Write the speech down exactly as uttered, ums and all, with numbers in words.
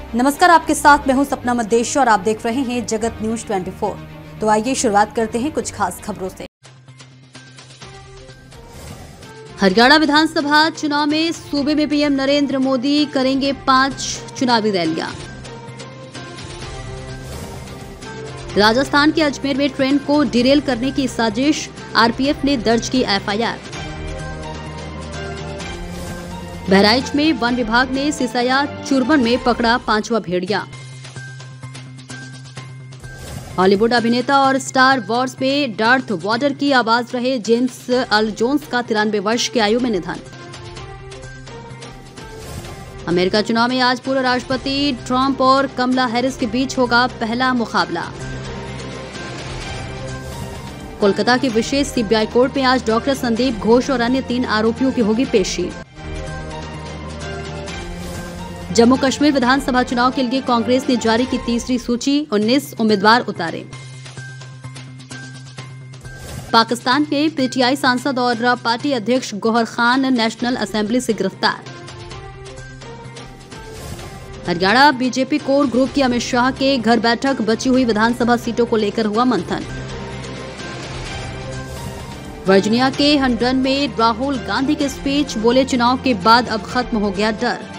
नमस्कार, आपके साथ मैं हूं सपना मद्देश और आप देख रहे हैं जगत न्यूज चौबीस। तो आइए शुरुआत करते हैं कुछ खास खबरों से। हरियाणा विधानसभा चुनाव में सूबे में पीएम नरेंद्र मोदी करेंगे पांच चुनावी रैलियां। राजस्थान के अजमेर में ट्रेन को डिरेल करने की साजिश, आरपीएफ ने दर्ज की एफआईआर। बहराइच में वन विभाग ने सिसाया चुरबन में पकड़ा पांचवा भेड़िया। हॉलीवुड अभिनेता और स्टार वॉर्स में डार्थ वॉडर की आवाज रहे जेम्स अर्ल जोन्स का तिरानवे वर्ष की आयु में निधन। अमेरिका चुनाव में आज पूर्व राष्ट्रपति ट्रंप और कमला हैरिस के बीच होगा पहला मुकाबला। कोलकाता की विशेष सीबीआई कोर्ट में आज डॉक्टर संदीप घोष और अन्य तीन आरोपियों की होगी पेशी। जम्मू कश्मीर विधानसभा चुनाव के लिए कांग्रेस ने जारी की तीसरी सूची, उन्नीस उम्मीदवार उतारे। पाकिस्तान के पीटीआई सांसद और पार्टी अध्यक्ष गौहर खान नेशनल असेंबली से गिरफ्तार। हरियाणा बीजेपी कोर ग्रुप की अमित शाह के घर बैठक, बची हुई विधानसभा सीटों को लेकर हुआ मंथन। वर्जीनिया के हंडन में राहुल गांधी के स्पीच, बोले चुनाव के बाद अब खत्म हो गया डर।